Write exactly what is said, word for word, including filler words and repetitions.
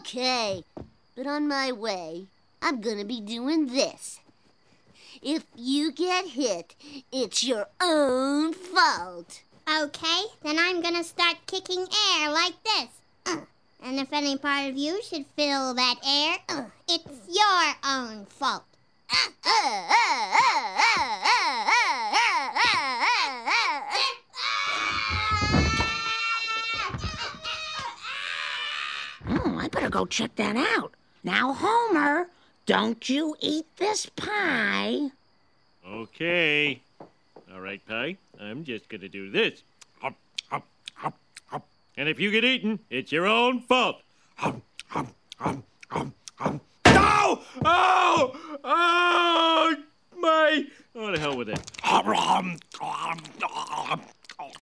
Okay, but on my way, I'm gonna be doing this. If you get hit, it's your own fault. Okay, then I'm gonna start kicking air like this. Uh, and if any part of you should feel that air, uh, it's your own fault. Oh, I better go check that out. Now, Homer, don't you eat this pie. Okay. All right, Pie. I'm just gonna do this. Hop, hop, hop, hop. And if you get eaten, it's your own fault. Hop, hop, hop, hop, hop. No! Oh! Oh! My... Oh, the hell with it.